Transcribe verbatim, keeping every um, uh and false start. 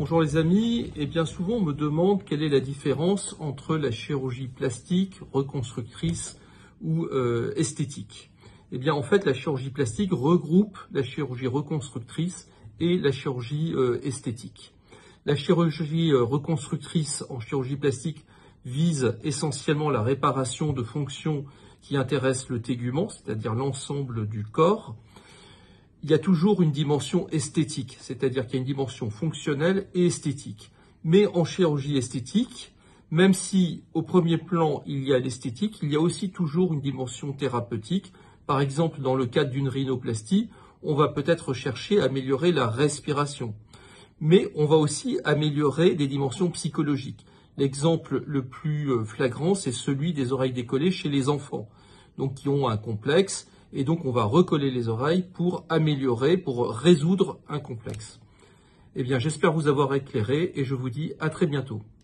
Bonjour les amis, et bien souvent on me demande quelle est la différence entre la chirurgie plastique, reconstructrice ou euh, esthétique. Eh bien en fait la chirurgie plastique regroupe la chirurgie reconstructrice et la chirurgie euh, esthétique. La chirurgie euh, reconstructrice en chirurgie plastique vise essentiellement la réparation de fonctions qui intéressent le tégument, c'est-à-dire l'ensemble du corps. Il y a toujours une dimension esthétique, c'est-à-dire qu'il y a une dimension fonctionnelle et esthétique. Mais en chirurgie esthétique, même si au premier plan il y a l'esthétique, il y a aussi toujours une dimension thérapeutique. Par exemple, dans le cadre d'une rhinoplastie, on va peut-être chercher à améliorer la respiration. Mais on va aussi améliorer des dimensions psychologiques. L'exemple le plus flagrant, c'est celui des oreilles décollées chez les enfants, donc qui ont un complexe. Et donc, on va recoller les oreilles pour améliorer, pour résoudre un complexe. Eh bien, j'espère vous avoir éclairé et je vous dis à très bientôt.